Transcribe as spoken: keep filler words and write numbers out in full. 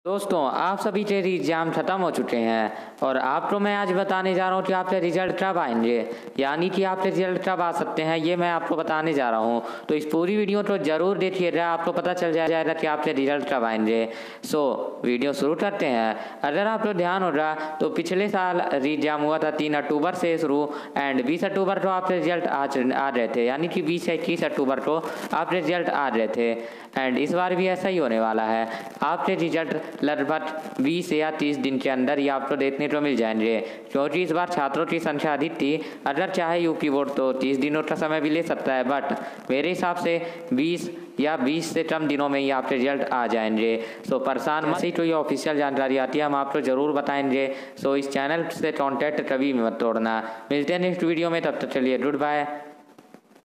दोस्तों, आप सभी के एग्जाम खत्म हो चुके हैं और आपको मैं आज बताने जा रहा हूँ कि आपके रिजल्ट कब आएंगे, यानी कि आपके रिजल्ट कब आ सकते हैं, ये मैं आपको बताने जा रहा हूँ। तो इस पूरी वीडियो को जरूर देखिएगा, आपको पता चल जाएगा कि आपके रिजल्ट कब आएंगे। सो वीडियो शुरू करते हैं। अगर आपको ध्यान होगा तो पिछले साल एग्जाम हुआ था तीन अक्टूबर से शुरू एंड बीस अक्टूबर को आपके रिजल्ट आज आ रहे थे, यानी कि बीस से इक्कीस अक्टूबर को आपके रिजल्ट आ रहे थे। एंड इस बार भी ऐसा ही होने वाला है। आपके रिजल्ट लगभग बीस या तीस दिन के अंदर ही आपको देखने को मिल जाएंगे, क्योंकि इस बार छात्रों की संख्या अधिक थी। अगर चाहे यूपी बोर्ड तो तीस दिनों का समय भी ले सकता है, बट मेरे हिसाब से बीस या बीस से कम दिनों में ही आपके रिजल्ट आ जाएंगे। सो परेशान मत, से कोई ऑफिशियल जानकारी आती है हम आपको जरूर बताएंगे। सो इस चैनल से कॉन्टैक्ट कभी मत तोड़ना। मिलते हैं नेक्स्ट वीडियो में, तब तक चलिए गुड बाय।